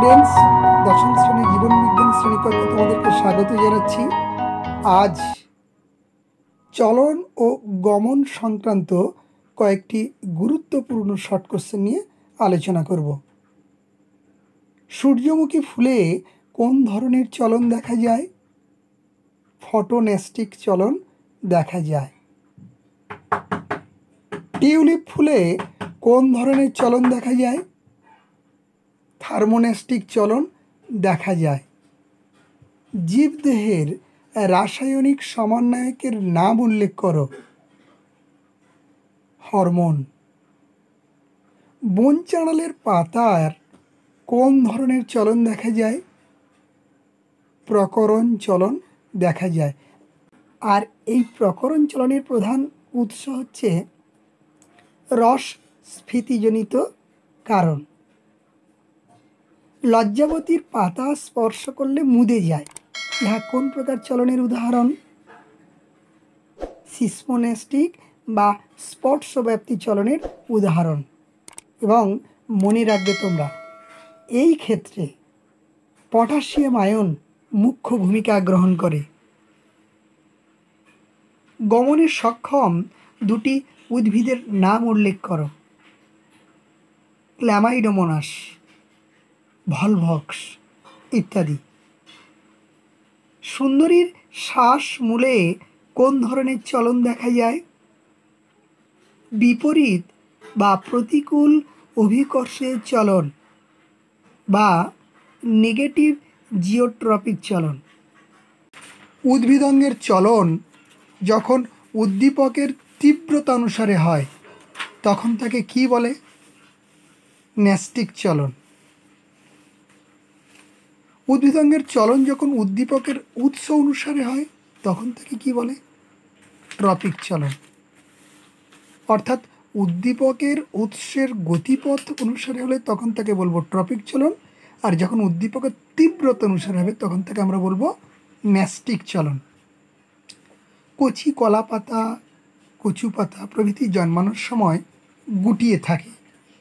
Students, দশম শ্রেণী জীবন বিজ্ঞান শ্রেণীকক্ষে তোমাদেরকে স্বাগত জানাচ্ছি। আজ চলন ও গমন সংক্রান্ত কয়েকটি গুরুত্বপূর্ণ শর্ট কোশ্চেন নিয়ে আলোচনা করব। সূর্যমুখী ফুলে কোন ধরনের চলন দেখা যায়? ফটোনেস্টিক চলন দেখা যায়। টিউলিপ ফুলে কোন ধরনের চলন দেখা যায়? থার্মোনেস্টিক চলন দেখা যায়। জীবদেহের রাসায়নিক সমন্বয়কের নাম উল্লেখ করো। হরমোন। বন চাঁড়ালের পাতার কোন ধরনের চলন দেখা যায়? প্রকরণ চলন দেখা যায়। আর এই প্রকরণ চলনের প্রধান উৎস হচ্ছে রস স্ফীতিজনিত কারণ। লজ্জাবতীর পাতা স্পর্শ করলে মুদে যায়, ইহা কোন প্রকার চলনের উদাহরণ? সিসমোনেস্টিক বা স্পর্শব্যাপ্তি চলনের উদাহরণ। এবং মনে রাখবে তোমরা, এই ক্ষেত্রে পটাশিয়াম আয়ন মুখ্য ভূমিকা গ্রহণ করে। গমনে সক্ষম দুটি উদ্ভিদের নাম উল্লেখ করো। ক্ল্যামাইডোমোনাস, ভলভক্স ইত্যাদি। সুন্দরীর শ্বাস মূলে কোন ধরনের চলন দেখা যায়? বিপরীত বা প্রতিকূল অভিকর্ষের চলন বা নেগেটিভ জিওট্রপিক চলন। উদ্ভিদঙ্গের চলন যখন উদ্দীপকের তীব্রতা অনুসারে হয় তখন তাকে কি বলে? ন্যাস্টিক চলন। উদ্ভিদঙ্গের চলন যখন উদ্দীপকের উৎস অনুসারে হয় তখন তাকে কি বলে? ট্রপিক চলন। অর্থাৎ উদ্দীপকের উৎসের গতিপথ অনুসারে হলে তখন তাকে বলবো ট্রপিক চলন, আর যখন উদ্দীপকের তীব্রতা অনুসারে হবে তখন তাকে আমরা বলবো ন্যাস্টিক চলন। কচি কলা পাতা, কচু পাতা প্রভৃতি জন্মানোর সময় গুটিয়ে থাকে।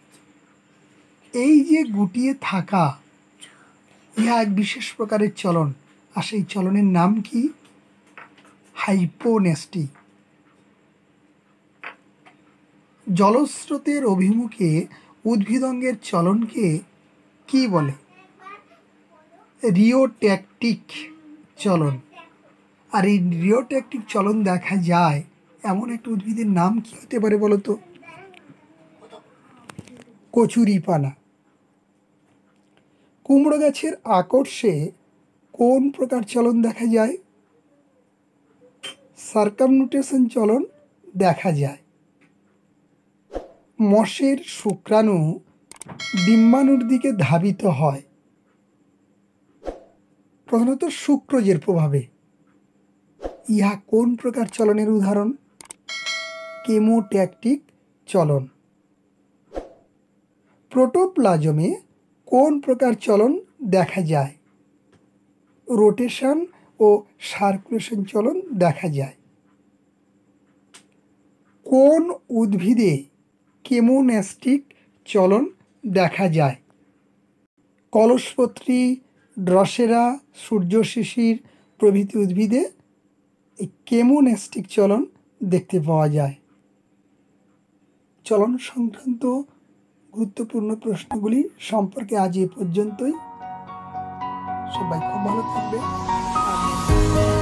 এই যে গুটিয়ে থাকা, ইহা এক বিশেষ প্রকারের চলন, আর সেই চলনের নাম কি? হাইপোনেস্টি। জলস্রোতের অভিমুখে উদ্ভিদঙ্গের চলনকে কি বলে? রিওট্যাকটিক চলন। আর এই রিওট্যাকটিক চলন দেখা যায় এমন একটা উদ্ভিদের নাম কি হতে পারে বলো তো? কচুরিপানা। কুমড়ো গাছের আকর্ষে কোন প্রকার চলন দেখা যায়? সার্কামনুটেশন চলন দেখা যায়। মশের শুক্রাণু ডিম্বাণুর দিকে ধাবিত হয় প্রধানত শুক্রজের প্রভাবে, ইহা কোন প্রকার চলনের উদাহরণ? কেমোট্যাকটিক চলন। প্রোটোপ্লাজমে কোন প্রকার চলন দেখা যায়? রোটেশন ও সার্কুলেশন চলন দেখা যায়। কোন উদ্ভিদে কেমোন্যাস্টিক চলন দেখা যায়? কলসপত্রী, ড্রসেরা, সূর্যশিশির প্রভৃতি উদ্ভিদে এই কেমোন্যাস্টিক চলন দেখতে পাওয়া যায়। চলন সংক্রান্ত গুরুত্বপূর্ণ প্রশ্নগুলি সম্পর্কে আজ এ পর্যন্তই। সবাই খুব ভালো থাকবে।